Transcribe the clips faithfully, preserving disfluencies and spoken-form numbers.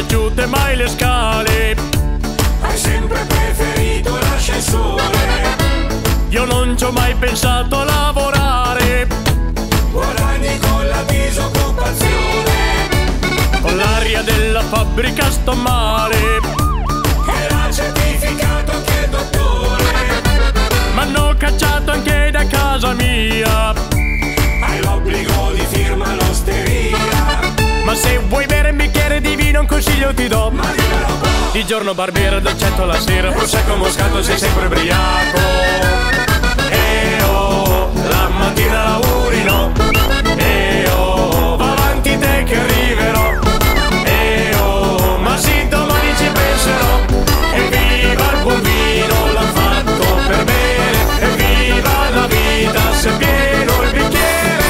piaciute mai le scale. Hai sempre preferito l'ascensore. Io non ci ho mai pensato a lavorare. Guadagni con la disoccupazione. Con l'aria della fabbrica sto male. Era certificato che il dottore. M'hanno cacciato anche da casa mia. Hai l'obbligo di firma all'osteria. Ma se vuoi bere un bicchiere di vino un consiglio ti do. Ma dimmelo un po'. Di giorno barbiere, dolcetto la sera, prosecco moscato sei sempre ubriaco. E oh, la mattina lavori no. E oh, va avanti te che arriverò. E oh, ma sì domani ci penserò. Evviva il buon vino, l'han fatto per bere. Evviva la vita se è pieno il bicchiere.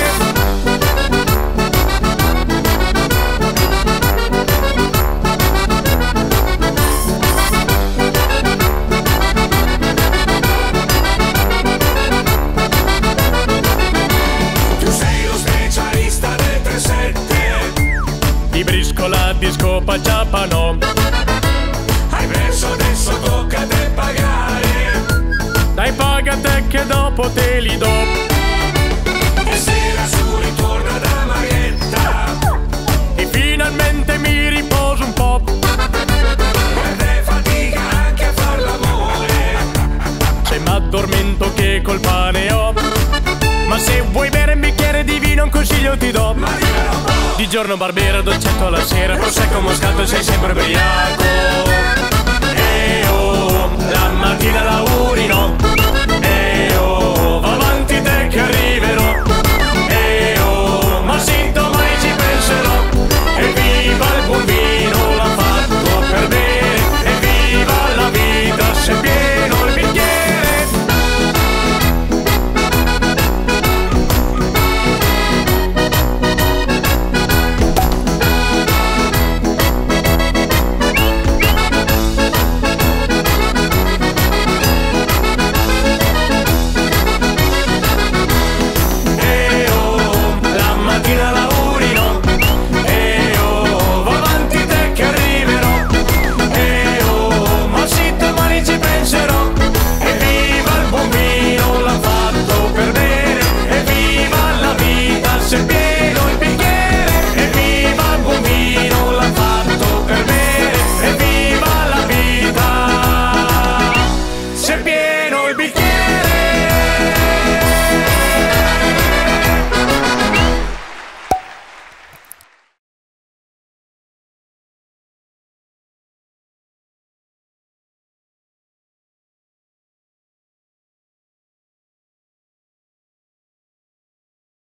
Briscola, disco, pacciapa no. Hai perso, adesso tocca a te pagare. Dai paga te che dopo te li do. E sera su ritorna da Marietta. E finalmente mi riposo un po'. Per te fatica anche a far l'amore. Se m'addormento che colpa ne ho. Ma se vuoi bere un bicchiere di vino un consiglio ti do. Ma dimmelo un po'. Di giorno barbiere, dolcetto alla sera, prosecco moscato sei sempre ubriaco. E oh, la mattina lavori no. E oh, va avanti te che arriverò.